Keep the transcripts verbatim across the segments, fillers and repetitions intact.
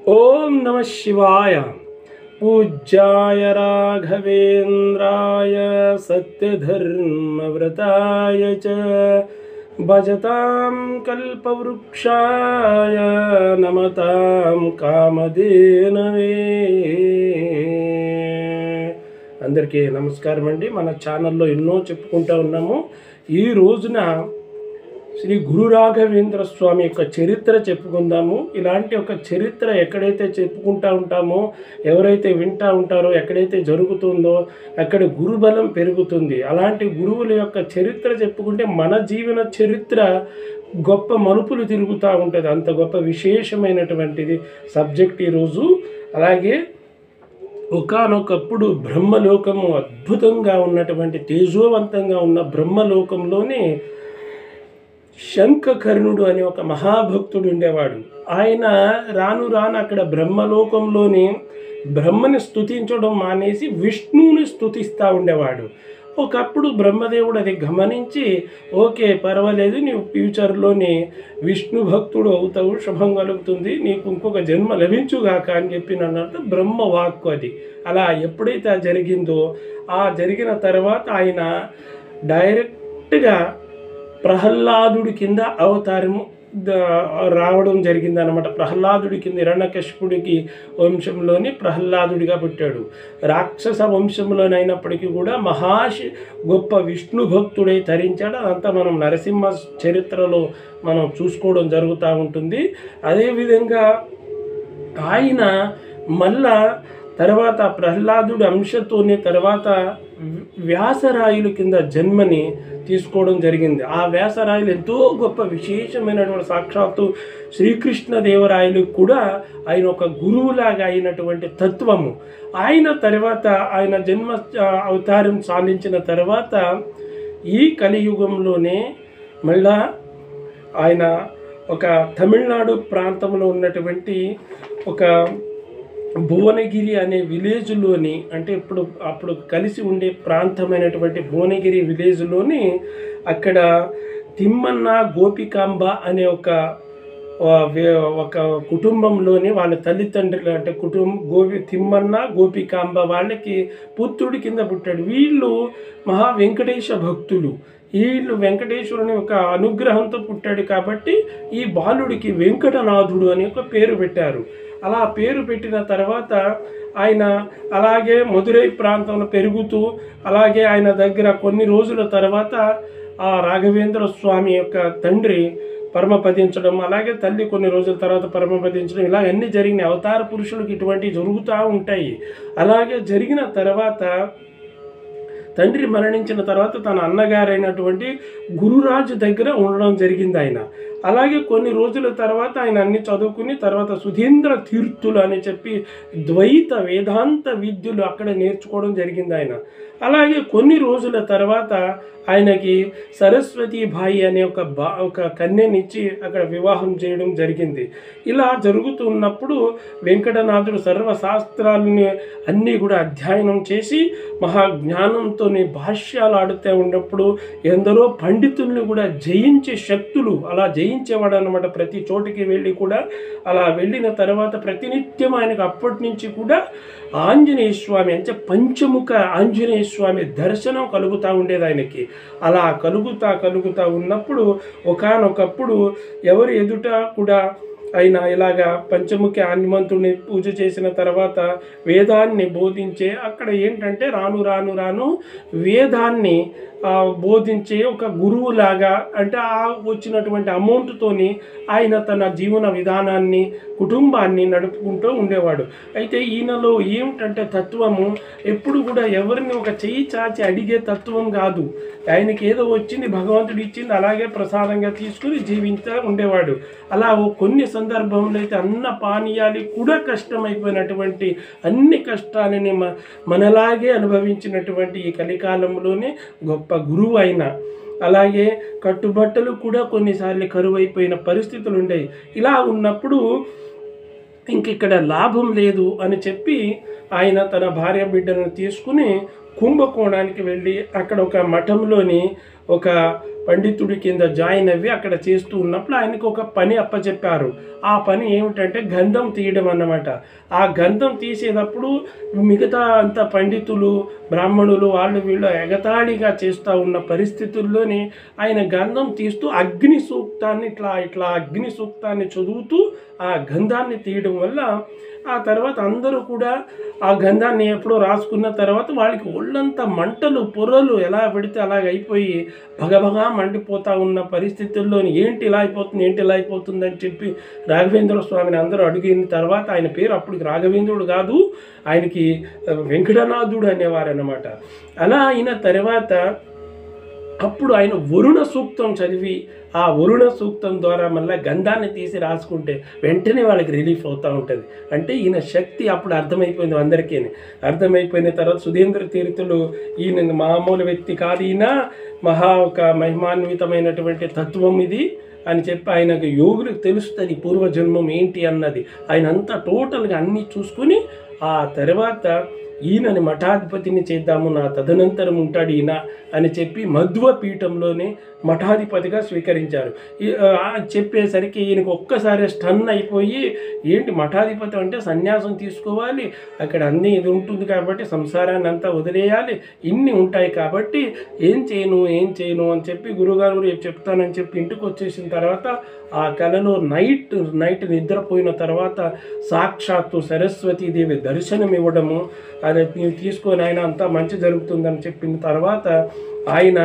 ओम नमः शिवाय। पूज्याय राघवेन्द्राय सत्यधर्मव्रताय च भजतां कल्पवृक्षाय नमतां कामधेनवे। అందరికీ నమస్కారం అండి। మన ఛానల్లో ఎన్నో చెప్పుకుంటూ ఉన్నాము। ఈ రోజున శ్రీ గురు రాఘవేంద్ర స్వామి యొక్క చరిత్ర చెప్పుకుందాము। ఇలాంటి ఒక చరిత్ర ఎక్కడైతే చెప్పుకుంటూ ఉంటామో, ఎవరైతే వింటూ ఉంటారో, ఎక్కడైతే జరుగుతుందో అక్కడ గురుబలం పెరుగుతుంది। అలాంటి గురువుల యొక్క చరిత్ర చెప్పుకుంటే మన జీవన చరిత్ర గొప్ప మలుపులు తిరుగుతూ ఉంటుంది। అంత గొప్ప విశేషమైనటువంటిది సబ్జెక్ట్ ఈరోజు। అలాగే ఒకానొకప్పుడు బ్రహ్మలోకము అద్భుతంగా ఉన్నటువంటి తేజోవంతంగా ఉన్న బ్రహ్మలోకంలోనే శంఖకర్ణుడు అనే ఒక మహాభక్తుడు ఉండేవాడు। ఆయన రాను రాను అక్కడ బ్రహ్మలోకంలోని బ్రహ్మని స్తుతించడం మానేసి విష్ణువుని స్తుతిస్తూ ఉండేవాడు। ఒకప్పుడు బ్రహ్మదేవుడు అది గమనించి, ఓకే పర్వాలేదు, నీవు ఫ్యూచర్లోని విష్ణు భక్తుడు అవుతావు, శుభం కలుగుతుంది, నీకు ఇంకొక జన్మ లభించుగాక అని చెప్పి అన్నట్టు బ్రహ్మ వాక్కు అది। అలా ఎప్పుడైతే జరిగిందో ఆ జరిగిన తర్వాత ఆయన డైరెక్ట్గా ప్రహ్లాదుడి కింద అవతారము రావడం జరిగింది అన్నమాట। ప్రహ్లాదుడి కింద హిరణ్యకశిపుడికి వంశంలోని ప్రహ్లాదుడిగా పుట్టాడు। రాక్షస వంశంలోనైనప్పటికీ కూడా మహాశి గొప్ప విష్ణు భక్తుడై తరించాడు। అదంతా మనం నరసింహ చరిత్రలో మనం చూసుకోవడం జరుగుతూ ఉంటుంది। అదేవిధంగా ఆయన మళ్ళా తర్వాత ప్రహ్లాదుడి అంశతోనే తర్వాత వ్యాసరాయుల కింద జన్మని తీసుకోవడం జరిగింది। ఆ వ్యాసరాయులు ఎంతో గొప్ప విశేషమైనటువంటి సాక్షాత్తు శ్రీకృష్ణదేవరాయలకు కూడా ఆయన ఒక గురువులాగా అయినటువంటి తత్వము। ఆయన తర్వాత ఆయన జన్మ అవతారం సాధించిన తర్వాత ఈ కలియుగంలోనే మళ్ళా ఆయన ఒక తమిళనాడు ప్రాంతంలో ఉన్నటువంటి ఒక భువనగిరి అనే విలేజ్లోని, అంటే ఇప్పుడు అప్పుడు కలిసి ఉండే ప్రాంతమైనటువంటి భువనగిరి విలేజ్లోని అక్కడ తిమ్మన్న గోపికాంబ అనే ఒక ఒక కుటుంబంలోని వాళ్ళ తల్లిదండ్రులు, అంటే కుటుంబం గోపి తిమ్మన్న గోపికాంబ వాళ్ళకి పుత్రుడి కింద పుట్టాడు। వీళ్ళు మహా వెంకటేశ భక్తులు। వీళ్ళు వెంకటేశ్వరుని ఒక అనుగ్రహంతో పుట్టాడు కాబట్టి ఈ బాలుడికి వెంకటనాథుడు అని ఒక పేరు పెట్టారు। అలా పేరు పెట్టిన తర్వాత ఆయన అలాగే మధురై ప్రాంతంలో పెరుగుతూ, అలాగే ఆయన దగ్గర కొన్ని రోజుల తర్వాత ఆ రాఘవేంద్ర స్వామి యొక్క తండ్రి పరమపదించడం, అలాగే తల్లి కొన్ని రోజుల తర్వాత పరమపదించడం, ఇలా అన్నీ జరిగినాయి। అవతార పురుషులకు ఇటువంటివి జరుగుతూ ఉంటాయి। అలాగే జరిగిన తర్వాత తండ్రి మరణించిన తర్వాత తన అన్నగారైనటువంటి గురురాజు దగ్గర ఉండడం జరిగింది ఆయన। అలాగే కొన్ని రోజుల తర్వాత ఆయన అన్ని చదువుకుని తర్వాత సుధీంద్ర తీర్థులు అని చెప్పి ద్వైత వేదాంత విద్యలు అక్కడ నేర్చుకోవడం జరిగింది ఆయన। అలాగే కొన్ని రోజుల తర్వాత ఆయనకి సరస్వతి భాయి అనే ఒక బా ఒక కన్యనిచ్చి అక్కడ వివాహం చేయడం జరిగింది। ఇలా జరుగుతున్నప్పుడు వెంకటనాథుడు సర్వశాస్త్రాలని అన్నీ కూడా అధ్యయనం చేసి మహాజ్ఞానంతో భాష్యాలు ఆడుతూ ఉన్నప్పుడు ఎందరో పండితుల్ని కూడా జయించే శక్తులు అలా జయించేవాడు అన్నమాట। ప్రతి చోటికి వెళ్ళి కూడా అలా వెళ్ళిన తర్వాత ప్రతినిత్యం ఆయనకు అప్పటి నుంచి కూడా ఆంజనేయ స్వామి అంటే పంచముఖ ఆంజనేయ స్వామి దర్శనం కలుగుతూ ఉండేది ఆయనకి। అలా కలుగుతా కలుగుతూ ఉన్నప్పుడు ఒకానొకప్పుడు ఎవరు ఎదుట కూడా ఆయన ఇలాగా పంచముఖి హనుమంతుడిని పూజ చేసిన తర్వాత వేదాన్ని బోధించే, అక్కడ ఏంటంటే రాను రాను రాను వేదాన్ని బోధించే ఒక గురువులాగా, అంటే ఆ వచ్చినటువంటి అమౌంట్తోని ఆయన తన జీవన విధానాన్ని కుటుంబాన్ని నడుపుకుంటూ ఉండేవాడు। అయితే ఈయనలో ఏమిటంటే తత్వము ఎప్పుడు కూడా ఎవరిని ఒక చెయ్యి చాచి అడిగే తత్వం కాదు। ఆయనకి ఏదో వచ్చింది భగవంతుడు ఇచ్చింది అలాగే ప్రసాదంగా తీసుకుని జీవించా ఉండేవాడు। అలా కొన్ని సందర్భంలో అయితే అన్న పానీయాలు కూడా కష్టమైపోయినటువంటి అన్ని కష్టాలని మనలాగే అనుభవించినటువంటి ఈ కలికాలంలోనే గొప్ప గురువు అయిన, అలాగే కట్టుబట్టలు కూడా కొన్నిసార్లు కరువైపోయిన పరిస్థితులు ఉండేవి। ఇలా ఉన్నప్పుడు ఇంక ఇక్కడ లాభం లేదు అని చెప్పి ఆయన తన భార్య బిడ్డను తీసుకుని కుంభకోణానికి వెళ్ళి అక్కడ ఒక మఠంలోని ఒక పండితుడి కింద జాయిన్ అవ్వి అక్కడ చేస్తూ ఉన్నప్పుడు ఆయనకు ఒక పని అప్పచెప్పారు. ఆ పని ఏమిటంటే గంధం తీయడం అన్నమాట. ఆ గంధం తీసేటప్పుడు మిగతా అంత పండితులు, బ్రాహ్మణులు వాళ్ళు వీళ్ళు ఎగతాళిగా చేస్తూ ఉన్న పరిస్థితుల్లోని ఆయన గంధం తీస్తూ అగ్ని సూక్తాన్ని ఇట్లా ఇట్లా అగ్ని సూక్తాన్ని చదువుతూ ఆ గంధాన్ని తీయడం వల్ల ఆ తర్వాత అందరూ కూడా ఆ గంధాన్ని ఎప్పుడో రాసుకున్న తర్వాత వాళ్ళకి ఒళ్ళంతా మంటలు, పొరలు ఎలా పెడితే అలాగ అయిపోయి భగభగా మండిపోతూ ఉన్న పరిస్థితుల్లోని ఏంటి ఇలా అయిపోతుంది ఏంటి ఇలా అయిపోతుంది అని చెప్పి రాఘవేంద్ర స్వామిని అందరూ అడిగిన తర్వాత ఆయన పేరు అప్పటికి రాఘవేంద్రుడు కాదు, ఆయనకి వెంకటనాథుడు అనేవారు అన్నమాట. అలా అయిన తర్వాత అప్పుడు ఆయన వరుణ సూక్తం చదివి ఆ వరుణ సూక్తం ద్వారా మళ్ళీ గంధాన్ని తీసి రాసుకుంటే వెంటనే వాళ్ళకి రిలీఫ్ అవుతూ ఉంటుంది. అంటే ఈయన శక్తి అప్పుడు అర్థమైపోయింది అందరికీ. అర్థమైపోయిన తర్వాత సుధీంద్ర తీర్థులు ఈయన మామూలు వ్యక్తి కాదు, ఈయన మహా ఒక మహిమాన్వితమైనటువంటి తత్వం ఇది అని చెప్పి ఆయనకు యోగులకు తెలుస్తుంది పూర్వజన్మం ఏంటి అన్నది. ఆయన అంతా టోటల్గా అన్నీ చూసుకుని ఆ తర్వాత ఈయనని మఠాధిపతిని చేద్దాము, నా తదనంతరం ఉంటాడు ఈయన అని చెప్పి మధ్వ పీఠంలోనే మఠాధిపతిగా స్వీకరించారు. చెప్పేసరికి ఈయనకు ఒక్కసారి స్టన్ అయిపోయి ఏంటి మఠాధిపతి అంటే సన్యాసం తీసుకోవాలి, అక్కడ అన్నీ ఇది ఉంటుంది కాబట్టి సంసారాన్ని అంతా వదిలేయాలి, ఇన్ని ఉంటాయి కాబట్టి ఏం చేయను ఏం చేయను అని చెప్పి గురుగారు రేపు చెప్తానని చెప్పి ఇంటికి వచ్చేసిన తర్వాత ఆ కళలో నైట్ నైట్ నిద్రపోయిన తర్వాత సాక్షాత్తు సరస్వతీదేవి దర్శనం ఇవ్వడము, అది నీవు తీసుకొని ఆయన అంతా మంచి జరుగుతుందని చెప్పిన తర్వాత ఆయన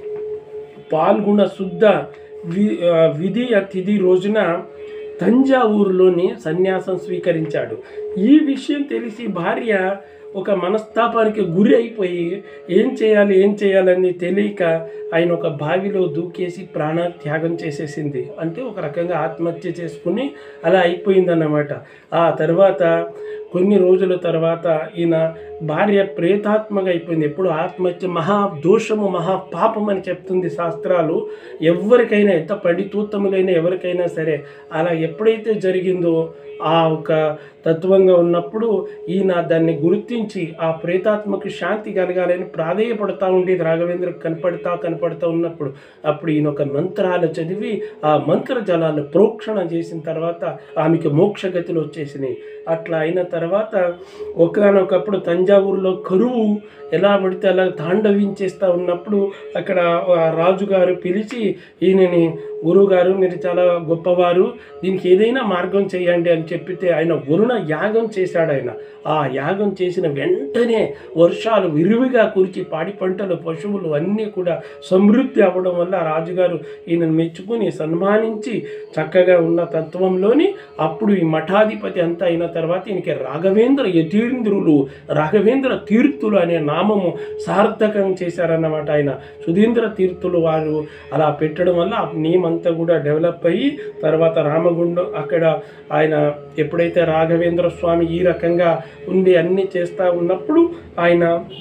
పాల్గొన శుద్ధ వి విధియ తిథి రోజున తంజావూరులోని సన్యాసం స్వీకరించాడు. ఈ విషయం తెలిసి భార్య ఒక మనస్తాపానికి గురి అయిపోయి ఏం చేయాలి ఏం చేయాలని తెలియక ఆయన ఒక బావిలో దూకేసి ప్రాణత్యాగం చేసేసింది. అంటే ఒక రకంగా ఆత్మహత్య చేసుకుని అలా అయిపోయిందన్నమాట. ఆ తర్వాత కొన్ని రోజుల తర్వాత ఈయన భార్య ప్రేతాత్మగా అయిపోయింది. ఎప్పుడు ఆత్మహత్య మహా దోషము మహా పాపం అని చెప్తుంది శాస్త్రాలు. ఎవరికైనా ఎంత పండితోత్తములైనా ఎవరికైనా సరే అలా ఎప్పుడైతే జరిగిందో ఆ ఒక తత్వంగా ఉన్నప్పుడు ఈయన దాన్ని గుర్తించి ఆ ప్రేతాత్మకు శాంతి కలగాలని ప్రాధేయపడతా ఉండేది రాఘవేంద్రకు కనపడతా కనపడతా ఉన్నప్పుడు. అప్పుడు ఈయన ఒక మంత్రాలు చదివి ఆ మంత్ర జలాలు ప్రోక్షణ చేసిన తర్వాత ఆమెకి మోక్షగతులు వచ్చేసినాయి. అట్లా అయిన తర్వాత ఒకనొకప్పుడు తంజావూరులో కరువు ఎలా పడితే అలా తాండవించేస్తూ ఉన్నప్పుడు అక్కడ రాజుగారు పిలిచి ఈయనని గురువుగారు మీరు చాలా గొప్పవారు, దీనికి ఏదైనా మార్గం చేయండి అని చెప్పితే ఆయన వరుణ యాగం చేశాడు. ఆయన ఆ యాగం చేసిన వెంటనే వర్షాలు విరివిగా కురిచి పాడి పంటలు పశువులు అన్నీ కూడా సమృద్ధి అవ్వడం వల్ల రాజుగారు ఈయనను మెచ్చుకుని సన్మానించి చక్కగా ఉన్న తత్వంలోని అప్పుడు ఈ మఠాధిపతి అంతా అయిన తర్వాత ఈయనకి రాఘవేంద్ర యతీంద్రులు రాఘవేంద్ర తీర్థులు అనే నామము సార్థకం చేశారన్నమాట. ఆయన సుధీంద్ర తీర్థులు వారు అలా పెట్టడం వల్ల ఆ నేమ్ అంతా కూడా డెవలప్ అయ్యి తర్వాత రామగుండం అక్కడ ఆయన ఎప్పుడైతే రాఘవేంద్ర స్వామి ఈ రకంగా ఉండి అన్నీ చేస్తూ ఉన్నప్పుడు ఆయన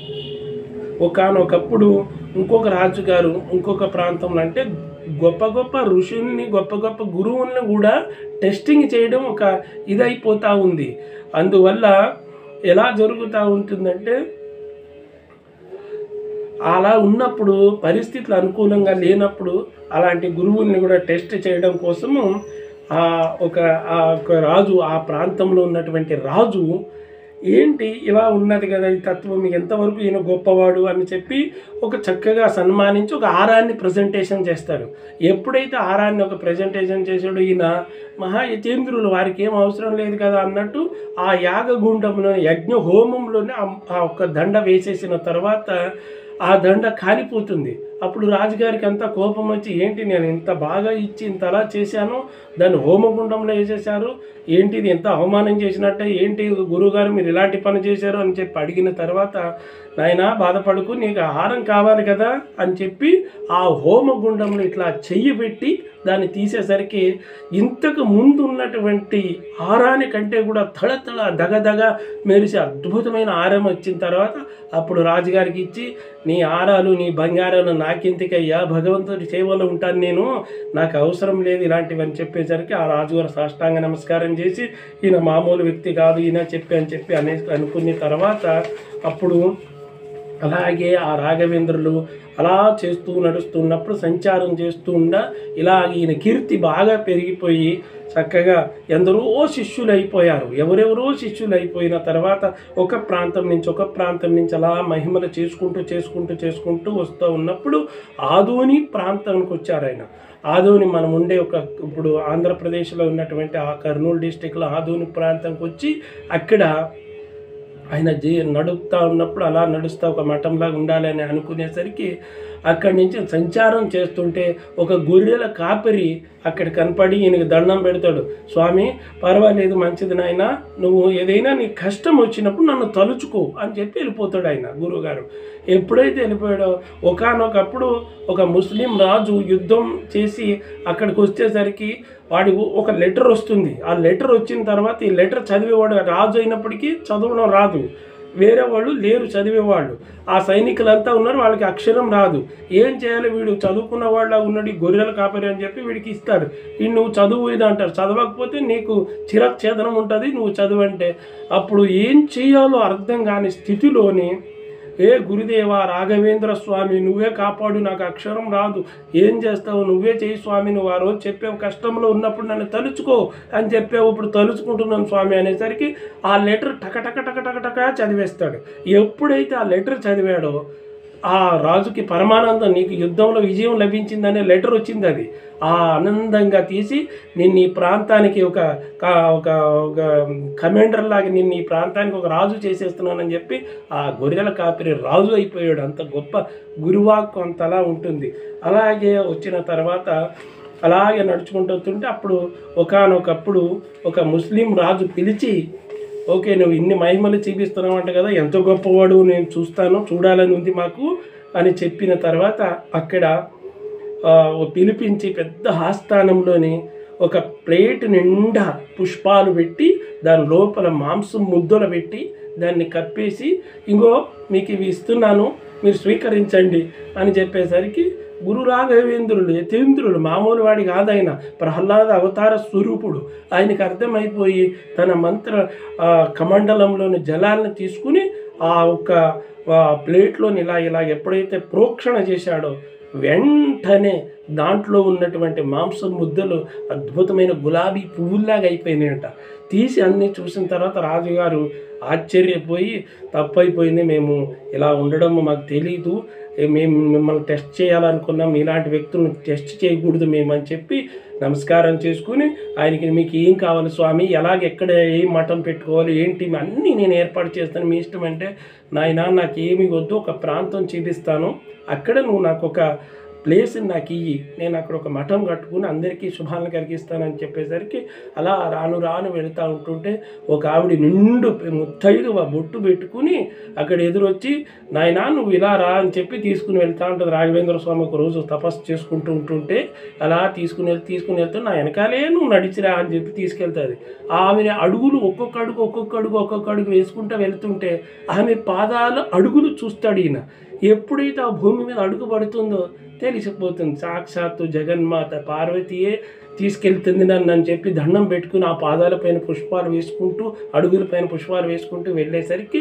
ఒకానొకప్పుడు ఇంకొక రాజుగారు ఇంకొక ప్రాంతంలో అంటే గొప్ప గొప్ప ఋషుల్ని గొప్ప గొప్ప గురువుల్ని కూడా టెస్టింగ్ చేయడం ఒక ఇదైపోతూ ఉంది. అందువల్ల ఎలా జరుగుతూ ఉంటుందంటే అలా ఉన్నప్పుడు పరిస్థితులు అనుకూలంగా లేనప్పుడు అలాంటి గురువుల్ని కూడా టెస్ట్ చేయడం కోసము ఒక ఒక రాజు ఆ ప్రాంతంలో ఉన్నటువంటి రాజు ఏంటి ఇలా ఉన్నది కదా ఈ తత్వం ఎంతవరకు ఈయన గొప్పవాడు అని చెప్పి ఒక చక్కగా సన్మానించి ఒక ఆరాన్ని ప్రజెంటేషన్ చేస్తారు. ఎప్పుడైతే ఆరాన్ని ఒక ప్రజెంటేషన్ చేశాడో ఈయన మహా యతీంద్రులు వారికి ఏం అవసరం లేదు కదా అన్నట్టు ఆ యాగగుండంలో యజ్ఞ హోమంలోనే ఆ ఒక్క దండ వేసేసిన తర్వాత ఆ దండ కాలిపోతుంది. అప్పుడు రాజుగారికి అంతా కోపం వచ్చి ఏంటి నేను ఇంత బాగా ఇచ్చి ఇంత అలా చేశాను, దాన్ని హోమగుండంలో వేసేశారు, ఏంటిది ఎంత అవమానం చేసినట్టే, ఏంటి గురువుగారు మీరు ఇలాంటి పని చేశారు అని చెప్పి అడిగిన తర్వాత నాయనా బాధపడుకు నీకు ఆహారం కావాలి కదా అని చెప్పి ఆ హోమగుండంలో ఇట్లా చెయ్యి పెట్టి దాన్ని తీసేసరికి ఇంతకు ముందు ఉన్నటువంటి ఆరాని కంటే కూడా తళతళ దగదగ మెరిసే అద్భుతమైన ఆరం వచ్చిన తర్వాత అప్పుడు రాజుగారికి ఇచ్చి నీ ఆరాలు నీ బంగారాలు నాకెందుకయ్యా, భగవంతుడి సేవలో ఉంటాను నేను, నాకు అవసరం లేదు ఇలాంటివి అని చెప్పేసరికి ఆ రాజుగారు సాష్టాంగ నమస్కారం చేసి ఈయన మామూలు వ్యక్తి కాదు ఈయన చెప్పి అని చెప్పి అనే అనుకున్న తర్వాత అప్పుడు అలాగే ఆ రాఘవేంద్రులు అలా చేస్తూ నడుస్తున్నప్పుడు సంచారం చేస్తూ ఉండ ఇలా ఈయన కీర్తి బాగా పెరిగిపోయి చక్కగా ఎందరో శిష్యులు అయిపోయారు. ఎవరెవరో శిష్యులు అయిపోయిన తర్వాత ఒక ప్రాంతం నుంచి ఒక ప్రాంతం నుంచి అలా మహిమలు చేసుకుంటూ చేసుకుంటూ చేసుకుంటూ వస్తూ ఉన్నప్పుడు ఆదోని ప్రాంతానికి వచ్చారు ఆయన. ఆదోని మనం ఉండే ఒక ఇప్పుడు ఆంధ్రప్రదేశ్లో ఉన్నటువంటి ఆ కర్నూలు డిస్టిక్లో ఆదోని ప్రాంతానికి వచ్చి అక్కడ ఆయన జీ నడుపుతూ ఉన్నప్పుడు అలా నడుస్తూ ఒక మఠంలాగా ఉండాలి అని అనుకునేసరికి అక్కడి నుంచి సంచారం చేస్తుంటే ఒక గొర్రెల కాపరి అక్కడ కనపడి ఈయనకి దండం పెడతాడు. స్వామి పర్వాలేదు, మంచిది నాయన, నువ్వు ఏదైనా నీ కష్టం వచ్చినప్పుడు నన్ను తలుచుకో అని చెప్పి వెళ్ళిపోతాడు ఆయన గురువుగారు. ఎప్పుడైతే వెళ్ళిపోయాడో ఒకానొకప్పుడు ఒక ముస్లిం రాజు యుద్ధం చేసి అక్కడికి వచ్చేసరికి వాడి ఒక లెటర్ వస్తుంది. ఆ లెటర్ వచ్చిన తర్వాత ఈ లెటర్ చదివేవాడు రాజు అయినప్పటికీ చదవడం రాదు, వేరే వాళ్ళు లేరు చదివేవాళ్ళు. ఆ సైనికులంతా ఉన్నారు, వాళ్ళకి అక్షరం రాదు. ఏం చేయాలి, వీడు చదువుకున్న వాళ్ళ ఉన్నాడు ఈ గొర్రెల కాపరి అని చెప్పి వీడికి ఇస్తారు. వీడు నువ్వు చదువు ఇది అంటారు, చదవకపోతే నీకు చిరఛేదనం ఉంటుంది, నువ్వు చదువంటే. అప్పుడు ఏం చేయాలో అర్థం కాని స్థితిలోని ఏ గురుదేవా రాఘవేంద్ర స్వామి నువ్వే కాపాడు, నాకు అక్షరం రాదు, ఏం చేస్తావు, నువ్వే చేయి స్వామి, నువ్వు ఆ రోజు చెప్పావు కష్టంలో ఉన్నప్పుడు నన్ను తలుచుకో అని చెప్పావు, ఇప్పుడు తలుచుకుంటున్నాను స్వామి అనేసరికి ఆ లెటర్ టక టక టక టక టక చదివేస్తాడు. ఎప్పుడైతే ఆ లెటర్ చదివాడో ఆ రాజుకి పరమానందం, నీకు యుద్ధంలో విజయం లభించిందనే లెటర్ వచ్చింది. అది ఆ ఆనందంగా తీసి నిన్ను ఈ ప్రాంతానికి ఒక ఒక ఒక కమాండర్ లాగా నిన్ను ఈ ప్రాంతానికి ఒక రాజు చేసేస్తున్నానని చెప్పి ఆ గొర్రెల కాపరి రాజు అయిపోయాడు. అంత గొప్ప గురువాక్కు అంతలా ఉంటుంది. అలాగే వచ్చిన తర్వాత అలాగే నడుచుకుంటూ వస్తుంటే అప్పుడు ఒకానొకప్పుడు ఒక ముస్లిం రాజు పిలిచి, ఓకే నువ్వు ఇన్ని మహిమలు చూపిస్తున్నావు అంట కదా, ఎంతో గొప్పవాడు, నేను చూస్తాను, చూడాలని ఉంది మాకు అని చెప్పిన తర్వాత అక్కడ పిలిపించి పెద్ద ఆస్థానంలోని ఒక ప్లేట్ నిండా పుష్పాలు పెట్టి దాని లోపల మాంసం ముద్దలు పెట్టి దాన్ని కప్పేసి, ఇంకో మీకు ఇవి ఇస్తున్నాను మీరు స్వీకరించండి అని చెప్పేసరికి గురు రాఘవేంద్రుడు యతీంద్రుడు మామూలు వాడి కాదైన, ప్రహ్లాద అవతార స్వరూపుడు. ఆయనకి అర్థమైపోయి తన మంత్ర కమండలంలోని జలాలను తీసుకుని ఆ ఒక్క ప్లేట్లోని ఇలా ఇలా ఎప్పుడైతే ప్రోక్షణ చేశాడో వెంటనే దాంట్లో ఉన్నటువంటి మాంసం ముద్దలు అద్భుతమైన గులాబీ పువ్వుల్లాగా అయిపోయినాయంట. తీసి అన్నీ చూసిన తర్వాత రాజుగారు ఆశ్చర్యపోయి, తప్పైపోయింది, మేము ఇలా ఉండడం మాకు తెలీదు, మేము మిమ్మల్ని టెస్ట్ చేయాలనుకున్నాం, ఇలాంటి వ్యక్తులను టెస్ట్ చేయకూడదు మేము అని చెప్పి నమస్కారం చేసుకుని ఆయనకి మీకు ఏం కావాలి స్వామి, ఎలాగ ఎక్కడ ఏం మఠం పెట్టుకోవాలి ఏంటి అన్నీ నేను ఏర్పాటు చేస్తాను, మీ ఇష్టం అంటే, నాయన నాకు ఏమి వద్దు, ఒక ప్రాంతం చూపిస్తాను, అక్కడ నువ్వు నాకు ఒక ప్లేస్ని నాకు ఇయ్యి, నేను అక్కడ ఒక మఠం కట్టుకుని అందరికీ శుభాలను కలిగిస్తానని చెప్పేసరికి అలా రాను రాను వెళుతూ ఉంటుంటే ఒక ఆవిడ నిండు ముత్తైదు ఆ బొట్టు పెట్టుకుని అక్కడ ఎదురొచ్చి, నాయనా నువ్వు ఇలా రా అని చెప్పి తీసుకుని వెళ్తూ ఉంటుంది. రాఘవేంద్ర స్వామి ఒక రోజు తపస్సు చేసుకుంటూ ఉంటుంటే అలా తీసుకుని వెళ్తే తీసుకుని వెళ్తే నా వెనకాలే నువ్వు నడిచిరా అని చెప్పి తీసుకెళ్తుంది. ఆమె అడుగులు ఒక్కొక్క అడుగు ఒక్కొక్క అడుగు ఒక్కొక్క అడుగు వేసుకుంటూ వెళ్తుంటే ఆమె పాదాలు అడుగులు చూస్తాడు ఈయన. ఎప్పుడైతే ఆ భూమి మీద అడుగు పడుతుందో తెలిసిపోతుంది, సాక్షాత్తు జగన్మాత పార్వతీయే తీసుకెళ్తుంది నన్ను అని చెప్పి దండం పెట్టుకుని ఆ పాదాలపైన పుష్పాలు వేసుకుంటూ అడుగులపైన పుష్పాలు వేసుకుంటూ వెళ్ళేసరికి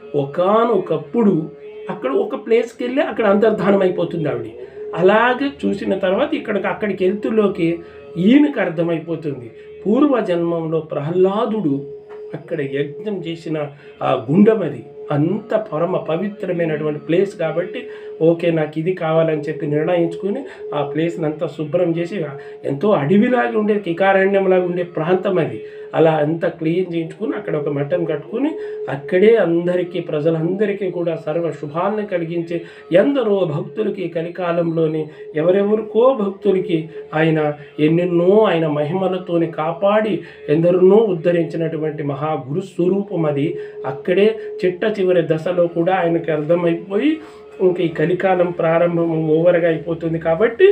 ఒకానొకప్పుడు అక్కడ ఒక ప్లేస్కి వెళ్ళి అక్కడ అంతర్ధానం అయిపోతుంది ఆవిడ. అలాగే చూసిన తర్వాత ఇక్కడికి అక్కడికి వెళ్తులోకి ఈయనకు అర్థమైపోతుంది, పూర్వజన్మంలో ప్రహ్లాదుడు అక్కడ యజ్ఞం చేసిన ఆ గుండమది అంత పరమ పవిత్రమైనటువంటి ప్లేస్ కాబట్టి ఓకే నాకు ఇది కావాలని చెప్పి నిర్ణయించుకుని ఆ ప్లేస్ని అంతా శుభ్రం చేసి, ఎంతో అడవిలాగా ఉండే కికారణ్యంలాగా ఉండే ప్రాంతం అది, అలా అంతా క్లీన్ చేయించుకుని అక్కడ ఒక మఠం కట్టుకుని అక్కడే అందరికీ ప్రజలందరికీ కూడా సర్వ శుభాలను కలిగించే ఎందరో భక్తులకి కలికాలంలోని ఎవరెవరికో భక్తులకి ఆయన ఎన్నెన్నో ఆయన మహిమలతోని కాపాడి ఎందరినో ఉద్ధరించినటువంటి మహా గురు స్వరూపం అది. అక్కడే చిట్ట చివరి దశలో కూడా ఆయనకి అర్థమైపోయి ఇంక ఈ కలికాలం ప్రారంభం ఓవర్గా అయిపోతుంది కాబట్టి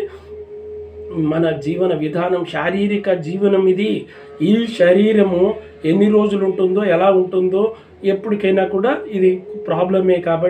మన జీవన విధానం శారీరక జీవనం ఇది. ఈ శరీరము ఎన్ని రోజులు ఉంటుందో ఎలా ఉంటుందో ఎప్పటికైనా కూడా ఇది ప్రాబ్లమే కాబట్టి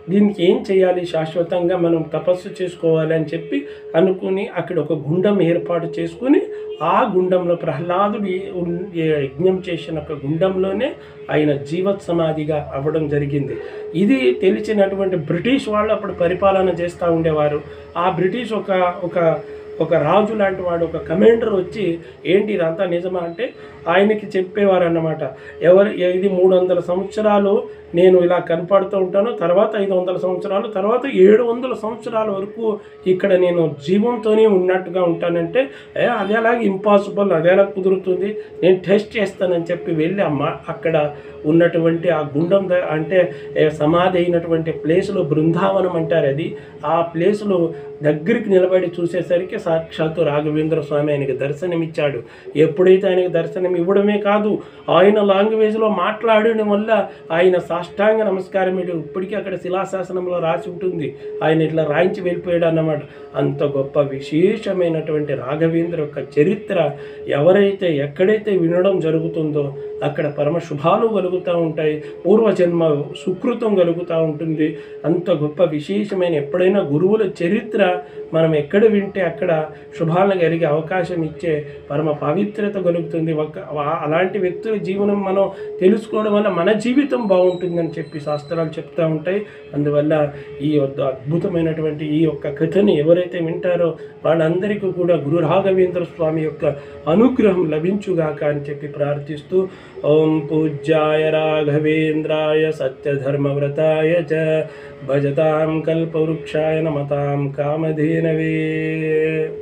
దీనికి ఏం చేయాలి, శాశ్వతంగా మనం తపస్సు చేసుకోవాలి అని చెప్పి అనుకుని అక్కడ ఒక గుండం ఏర్పాటు చేసుకుని ఆ గుండంలో ప్రహ్లాదుడు యజ్ఞం చేసిన ఒక గుండంలోనే ఆయన జీవత్ సమాధిగా అవ్వడం జరిగింది. ఇది తెలిసినటువంటి బ్రిటిష్ వాళ్ళు అప్పుడు పరిపాలన చేస్తూ ఉండేవారు. ఆ బ్రిటిష్ ఒక ఒక ఒక రాజు లాంటి వాడు, ఒక కమాండర్ వచ్చి ఏంటి ఇదంతా నిజమా అంటే ఆయనకి చెప్పేవారు అన్నమాట. ఎవరు ఇది మూడు వందల సంవత్సరాలు నేను ఇలా కనపడుతూ ఉంటాను, తర్వాత ఐదు వందల సంవత్సరాలు, తర్వాత ఏడు వందల సంవత్సరాల వరకు ఇక్కడ నేను జీవంతోనే ఉన్నట్టుగా ఉంటానంటే అది ఎలాగ ఇంపాసిబుల్, అది ఎలా కుదురుతుంది, నేను టెస్ట్ చేస్తానని చెప్పి వెళ్ళి అమ్మ అక్కడ ఉన్నటువంటి ఆ గుండం అంటే సమాధి అయినటువంటి ప్లేస్లో బృందావనం అంటారు అది. ఆ ప్లేస్లో దగ్గరికి నిలబడి చూసేసరికి సాక్షాత్తు రాఘవేంద్ర స్వామి ఆయనకి దర్శనమిచ్చాడు. ఎప్పుడైతే ఆయనకి దర్శనం ఇవ్వడమే కాదు, ఆయన లాంగ్వేజ్లో మాట్లాడడం వల్ల ఆయన సాష్టాంగ నమస్కారం ఇటు ఇప్పటికీ అక్కడ శిలాశాసనంలో రాసి ఉంటుంది. ఆయన ఇట్లా రాయించి వెళ్ళిపోయాడు అన్నమాట. అంత గొప్ప విశేషమైనటువంటి రాఘవేంద్ర యొక్క చరిత్ర ఎవరైతే ఎక్కడైతే వినడం జరుగుతుందో అక్కడ పరమ శుభాలు కలుగుతూ ఉంటాయి, పూర్వజన్మ సుకృతం కలుగుతూ ఉంటుంది. అంత గొప్ప విశేషమైన ఎప్పుడైనా గురువుల చరిత్ర మనం ఎక్కడ వింటే అక్కడ శుభాలను కలిగే అవకాశం ఇచ్చే పరమ పవిత్రత కలుగుతుంది. ఒక అలాంటి వ్యక్తుల జీవనం మనం తెలుసుకోవడం వల్ల మన జీవితం బాగుంటుందని చెప్పి శాస్త్రాలు చెప్తూ ఉంటాయి. అందువల్ల ఈ అద్భుతమైనటువంటి ఈ యొక్క కథని ఎవరైతే వింటారో వాళ్ళందరికీ కూడా గురు రాఘవేంద్ర స్వామి యొక్క అనుగ్రహం లభించుగాక అని చెప్పి ప్రార్థిస్తూ ఓం పూజ్యాయ రాఘవేంద్రాయ సత్యధర్మవ్రతాయ చ భజతాం కల్పవృక్షాయ నమతాం కామధేనవే.